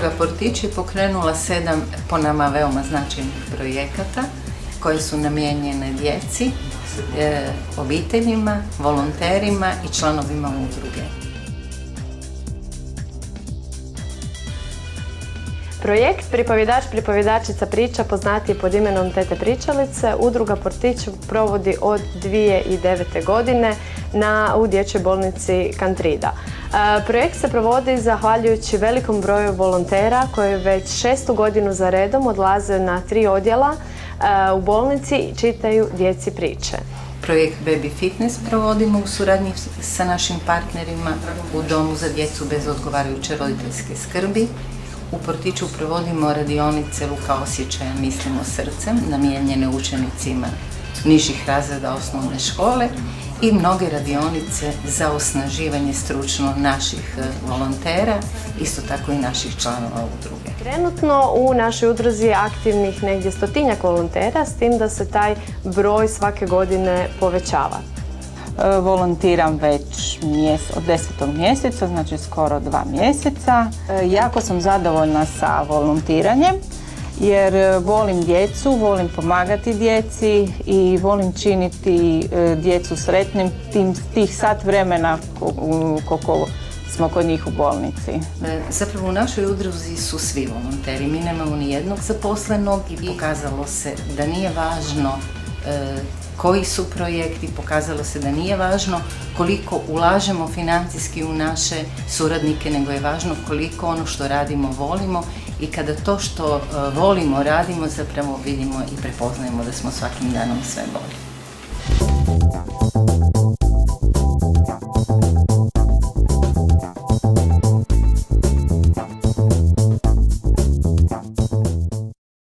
Udruga Portić je pokrenula 7 po nama veoma značajnih projekata koje su namijenjene djeci, obiteljima, volonterima i članovima udruge. Projekt Pripovjedač-pripovjedačica priča, poznatiji pod imenom Tete pričalice, Udruga Portić provodi od 2009. godine u dječjoj bolnici Kantrida. Projekt se provodi zahvaljujući velikom broju volontera koji već 6. godinu za redom odlaze na 3 odjela u bolnici i čitaju djeci priče. Projekt Baby Fitness provodimo u suradnji sa našim partnerima u Domu za djecu bez odgovarajuće roditeljske skrbi. U Portiću provodimo radionice Luka osjećaja Mislimo srcem, namijenjene učenicima nižih razreda osnovne škole i mnoge radionice za osnaživanje stručno naših volontera, isto tako i naših članova udruge. Trenutno u našoj udruzi je aktivnih negdje 100-tinjak volontera, s tim da se taj broj svake godine povećava. Volontiram već od 10. mjeseca, znači skoro 2 mjeseca. Jako sam zadovoljna sa volontiranjem jer volim djecu, volim pomagati djeci i volim činiti djecu sretnim tih sat vremena koliko smo kod njih u bolnici. Zapravo u našoj udruzi su svi volonteri, mi nemamo ni jednog zaposlenog i pokazalo se da nije važno koji su projekti, pokazalo se da nije važno koliko ulažemo financijski u naše suradnike, nego je važno koliko ono što radimo volimo i kada to što volimo radimo zapravo vidimo i prepoznajemo da smo svakim danom sve bolji.